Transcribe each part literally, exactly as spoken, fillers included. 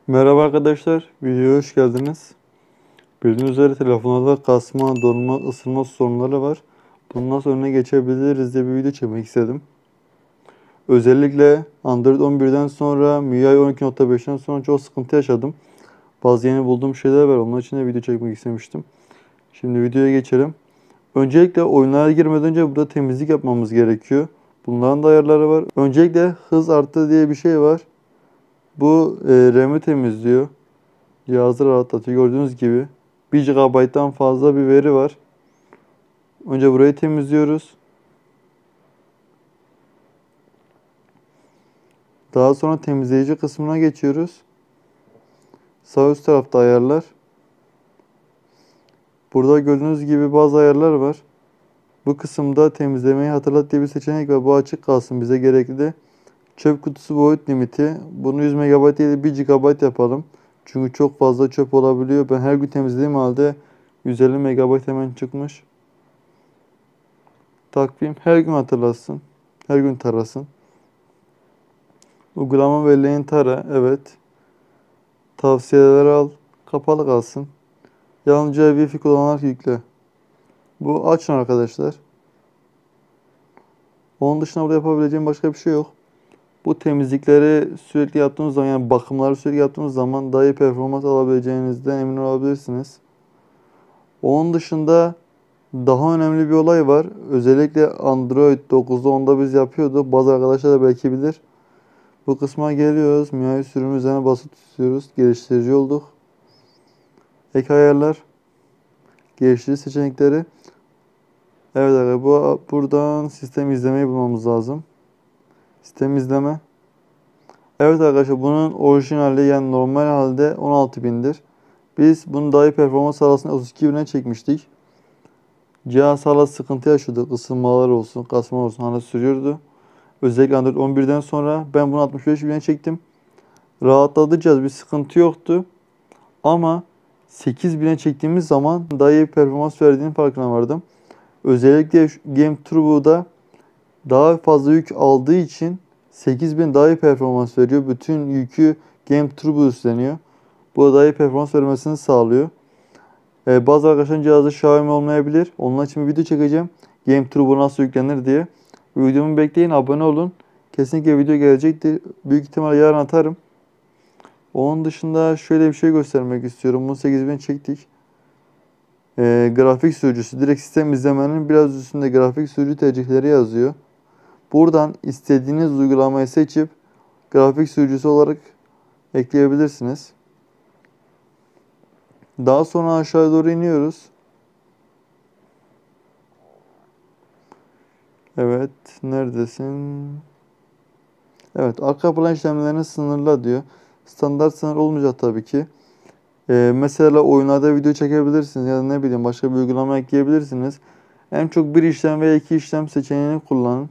Merhaba arkadaşlar, videoya hoş geldiniz. Bildiğiniz üzere telefonlarda kasma, donma, ısınma sorunları var. Bunun nasıl önüne geçebiliriz diye bir video çekmek istedim. Özellikle Android on birden sonra, M I U I on iki nokta beşten sonra çok sıkıntı yaşadım. Bazı yeni bulduğum şeyler var, onun için de video çekmek istemiştim. Şimdi videoya geçelim. Öncelikle oyunlara girmeden önce burada temizlik yapmamız gerekiyor. Bunların da ayarları var. Öncelikle hız arttı diye bir şey var. Bu e, RAM'i temizliyor. Cihazı rahatlatıyor. Gördüğünüz gibi bir gigabayttan fazla bir veri var. Önce burayı temizliyoruz. Daha sonra temizleyici kısmına geçiyoruz. Sağ üst tarafta ayarlar. Burada gördüğünüz gibi bazı ayarlar var. Bu kısımda temizlemeyi hatırlat diye bir seçenek var. Bu açık kalsın, bize gerekli. Çöp kutusu boyut limiti. Bunu yüz megabayt değil de bir gigabayt yapalım. Çünkü çok fazla çöp olabiliyor. Ben her gün temizlediğim halde yüz elli megabayt hemen çıkmış. Takvim her gün hatırlasın. Her gün tarasın. Uygulama belleğini tara. Evet. Tavsiyeleri al. Kapalı kalsın. Yalnızca Wi-Fi kullanarak yükle. Bu açın arkadaşlar. Onun dışında burada yapabileceğim başka bir şey yok. Bu temizlikleri sürekli yaptığınız zaman, yani bakımları sürekli yaptığınız zaman daha iyi performans alabileceğinizden emin olabilirsiniz. Onun dışında daha önemli bir olay var. Özellikle Android dokuzda onda biz yapıyorduk. Bazı arkadaşlar da belki bilir. Bu kısma geliyoruz. M I U I sürümü üzerine basıp tutuyoruz. Geliştirici olduk. Ek ayarlar. Geliştirici seçenekleri. Evet arkadaşlar, bu buradan sistem izlemeyi bulmamız lazım. Sistem izleme. Evet arkadaşlar, bunun orijinali yani normal halde on altı bindir. Biz bunu daha iyi performans sağlasın otuz iki bine çekmiştik. Cihaz hala sıkıntı yaşadı. Isınmalar olsun, kasma olsun hala sürüyordu. Özellikle Android on birden sonra ben bunu altmış beş bine çektim. Rahatladı cihaz, bir sıkıntı yoktu. Ama sekiz bine çektiğimiz zaman daha iyi performans verdiğinin farkına vardım. Özellikle Game Turbo'da daha fazla yük aldığı için sekiz bin daha iyi performans veriyor. Bütün yükü Game Turbo üstleniyor. Bu da daha iyi performans vermesini sağlıyor. Ee, bazı arkadaşların cihazı Xiaomi olmayabilir. Onun için bir video çekeceğim. Game Turbo nasıl yüklenir diye. Videomu bekleyin, abone olun. Kesinlikle video gelecektir. Büyük ihtimalle yarın atarım. Onun dışında şöyle bir şey göstermek istiyorum. Bunu sekiz bin çektik. Ee, grafik sürücüsü. Direkt sistem izlemenin biraz üstünde grafik sürücü tercihleri yazıyor. Buradan istediğiniz uygulamayı seçip grafik sürücüsü olarak ekleyebilirsiniz. Daha sonra aşağı doğru iniyoruz. Evet, neredesin? Evet, arka plan işlemlerini sınırla diyor. Standart sınır olmayacak tabii ki. Ee, mesela oyunlarda video çekebilirsiniz ya da ne bileyim başka bir uygulama ekleyebilirsiniz. En çok bir işlem veya iki işlem seçeneğini kullanın.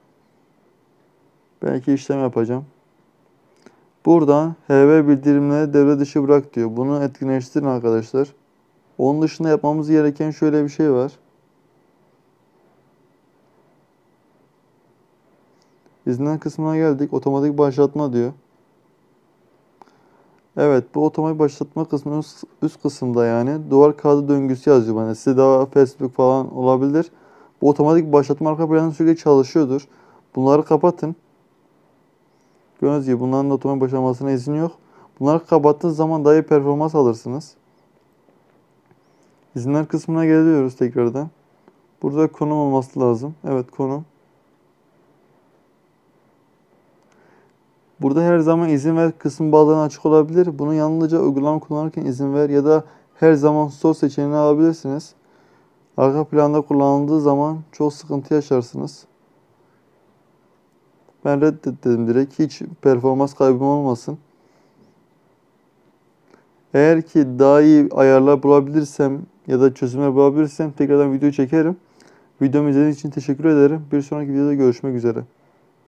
Ben iki işlem yapacağım. Buradan H V bildirimleri devre dışı bırak diyor. Bunu etkinleştirin arkadaşlar. Onun dışında yapmamız gereken şöyle bir şey var. İzlenen kısmına geldik. Otomatik başlatma diyor. Evet, bu otomatik başlatma kısmı üst, üst kısımda yani. Duvar kağıdı döngüsü yazıyor bana. Size daha Facebook falan olabilir. Bu otomatik başlatma arka planı sürekli çalışıyordur. Bunları kapatın. Gördüğünüz gibi bunların da otomatik başlamasına izin yok. Bunları kapattığınız zaman daha iyi performans alırsınız. İzinler kısmına geliyoruz tekrardan. Burada konum olması lazım. Evet, konum. Burada her zaman izin ver kısmı bazen açık olabilir. Bunu yalnızca uygulama kullanırken izin ver ya da her zaman store seçeneğini alabilirsiniz. Arka planda kullanıldığı zaman çok sıkıntı yaşarsınız. Ben reddet dedim direkt. Hiç performans kaybım olmasın. Eğer ki daha iyi ayarlar bulabilirsem ya da çözümler bulabilirsem tekrardan video çekerim. Videomu izlediğiniz için teşekkür ederim. Bir sonraki videoda görüşmek üzere.